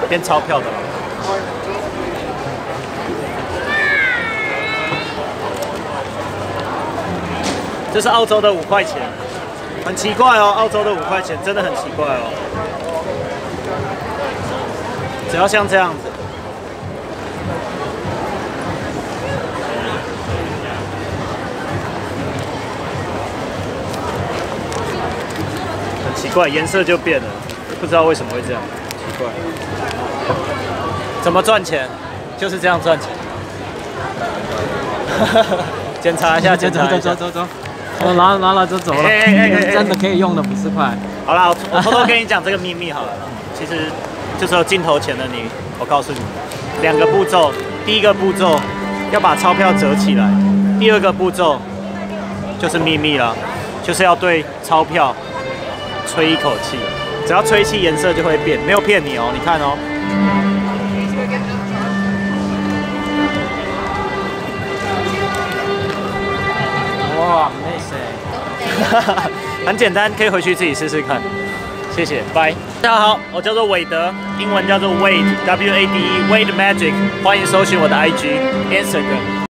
变钞票的了。这是澳洲的5块钱，很奇怪哦，澳洲的5块钱真的很奇怪哦。只要像这样子。 奇怪，颜色就变了，不知道为什么会这样，奇怪。怎么赚钱？就是这样赚钱。检查一下，检查一下。走。 我拿了就走了。真的可以用的50块。 好啦，我偷偷跟你讲这个秘密好了。其实就是有镜头前的你，我告诉你，2个步骤。第一个步骤要把钞票折起来，第2个步骤就是秘密了，就是要对钞票。 吹一口气，只要吹气，颜色就会变，没有骗你哦。你看哦， 哇，amazing！ 很简单，可以回去自己试试看。谢谢，拜。大家好，我叫做韦德，英文叫做 Wade，W A D E，Wade Magic，欢迎搜寻我的 IG、Instagram。